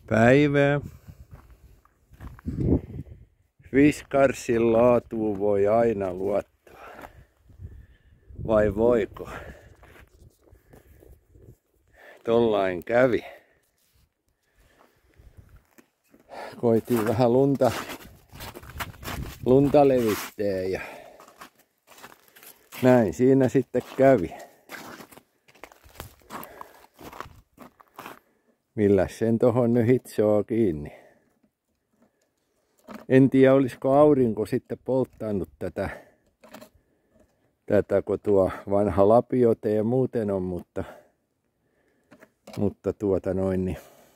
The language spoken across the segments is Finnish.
Päivää. Whiskarsin laatuun voi aina luottaa. Vai voiko? Tollain kävi. Koitin vähän lunta levittää ja näin siinä sitten kävi. Milläs sen tohon nyt hitsoo kiinni. En tiedä olisiko aurinko sitten polttanut tätä kun tuo vanha lapiote ja muuten on, mutta niin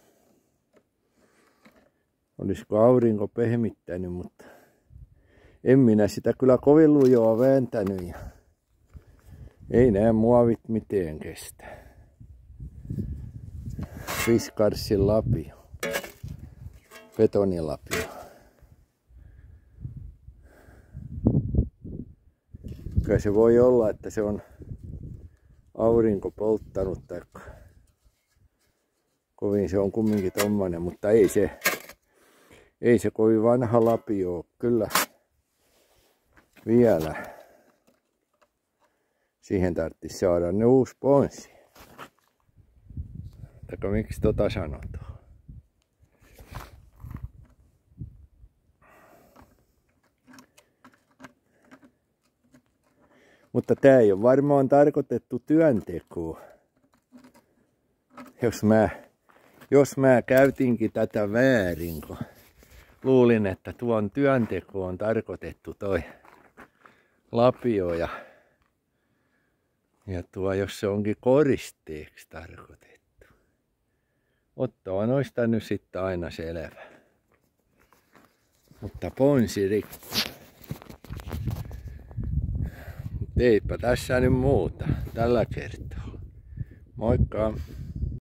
olisiko aurinko pehmittänyt, mutta en minä sitä kyllä kovin lujoa vääntänyt ja ei nää muovit mitään kestä. Whiskarsin lapio, betonilapio. Kyllä se voi olla, että se on aurinko polttanut tai kovin se on kumminkin tommonen, mutta ei se kovin vanha lapio ole kyllä vielä. Siihen tarvitsisi saada ne uusi ponssi. Taikka miksi tota sanotaan? Mutta tää ei ole varmaan tarkoitettu työntekoon. Jos mä käytinkin tätä väärin, kun luulin, että tuon työntekoon on tarkoitettu toi lapio ja jos se onkin koristeeksi tarkoitettu. Otto on noista nyt sitten aina selvä. Mutta ponsi rikki. Eipä tässä nyt muuta tällä kertaa. Moikka!